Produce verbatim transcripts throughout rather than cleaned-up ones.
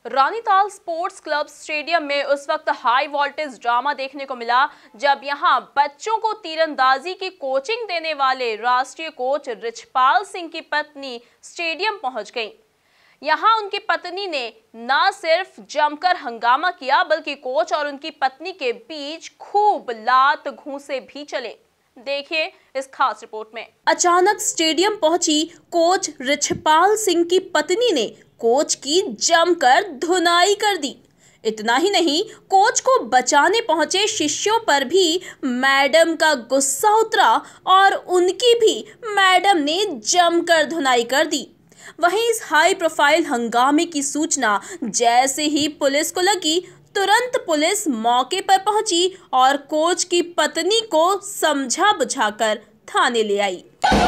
Ranital sports club stadium में उस वक्त हाई वोल्टेज ड्रामा देखने को मिला जब यहां बच्चों को तीरंदाजी की कोचिंग देने वाले राष्ट्रीय कोच रिछपाल सिंह की पत्नी स्टेडियम पहुंच गईं। यहां उनकी पत्नी ने न सिर्फ जमकर हंगामा किया बल्कि कोच और उनकी पत्नी के बीच खूब लात घूंसे भी चले। देखिए इस खास रिपोर्ट में। अचानक स्टेडियम पहुंची कोच रिछपाल सिंह की पत्नी ने कोच की जमकर धुनाई कर दी। इतना ही नहीं, कोच को बचाने पहुंचे शिष्यों पर भी मैडम का गुस्सा उतरा और उनकी भी मैडम ने जमकर धुनाई कर दी। वहीं इस हाई प्रोफाइल हंगामे की सूचना जैसे ही पुलिस को लगी, तुरंत पुलिस मौके पर पहुंची और कोच की पत्नी को समझा बुझाकर थाने ले आई।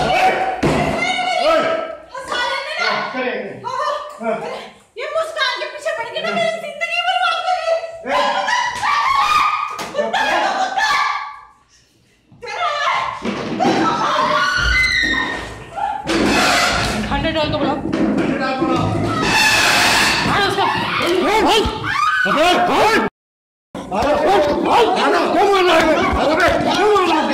ये मुस्कान के पीछे पड़ के ना मेरी जिंदगी बर्बाद कर दी। खंडे डाल दो बड़ा। खंडे डाल बड़ा। मारो उसको। बोल बोल। बोल बोल। मारो बोल। मारो क्यों मार रहा है? मारो बे क्यों मार रहा है?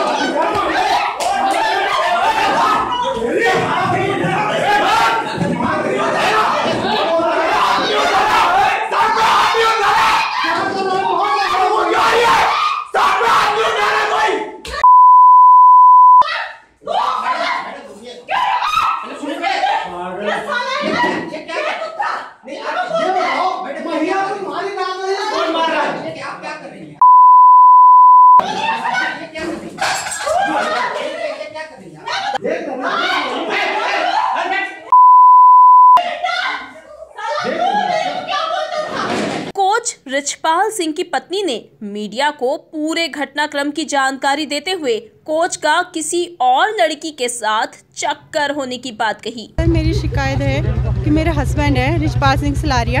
कोच रिछपाल सिंह की पत्नी ने मीडिया को पूरे घटनाक्रम की जानकारी देते हुए कोच का किसी और लड़की के साथ चक्कर होने की बात कही। सर, मेरी शिकायत है कि मेरे हस्बैंड है रिछपाल सिंह सलारिया,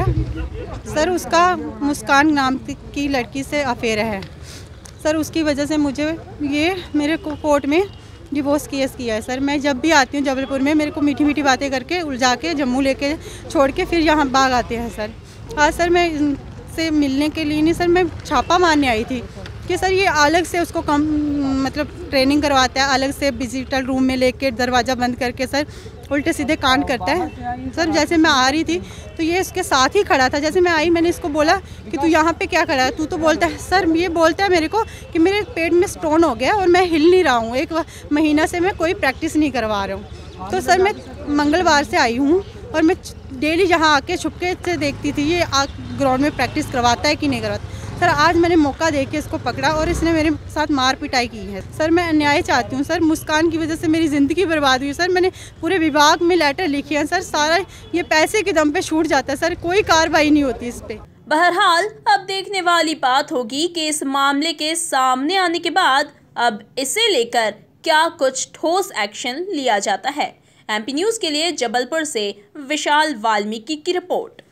सर उसका मुस्कान नाम की लड़की से अफेयर है। सर उसकी वजह से मुझे ये मेरे को कोर्ट में डिवोर्स केस किया है। सर मैं जब भी आती हूँ जबलपुर में, मेरे को मीठी मीठी बातें करके उलझा के जम्मू लेके छोड़ के फिर यहाँ भाग आते हैं। सर आज सर मैं से मिलने के लिए नहीं, सर मैं छापा मारने आई थी कि सर ये अलग से उसको कम मतलब ट्रेनिंग करवाता है, अलग से डिजिटल रूम में लेके दरवाज़ा बंद करके सर उल्टे सीधे कांड करता है। सर जैसे मैं आ रही थी तो ये इसके साथ ही खड़ा था। जैसे मैं आई मैंने इसको बोला कि तू यहाँ पे क्या खड़ा है? तू तो बोलता है सर, ये बोलता है मेरे को कि मेरे पेट में स्टोन हो गया और मैं हिल नहीं रहा हूँ, एक महीना से मैं कोई प्रैक्टिस नहीं करवा रहा हूँ। तो सर मैं मंगलवार से आई हूँ और मैं डेली यहाँ आके छुपके से देखती थी ये ग्राउंड में प्रैक्टिस करवाता है कि नहीं करवाता। सर आज मैंने मौका देख के इसको पकड़ा और इसने मेरे साथ मार पिटाई की है। सर मैं अन्याय चाहती हूँ सर, मुस्कान की वजह से मेरी ज़िंदगी बर्बाद हुई। सर मैंने पूरे विभाग में लेटर लिखे हैं सर, सारा ये पैसे के दम पे छूट जाता है सर, कोई कार्रवाई नहीं होती इस पर। बहरहाल अब देखने वाली बात होगी कि इस मामले के सामने आने के बाद अब इसे लेकर क्या कुछ ठोस एक्शन लिया जाता है। एमपी न्यूज़ के लिए जबलपुर से विशाल वाल्मीकि की रिपोर्ट।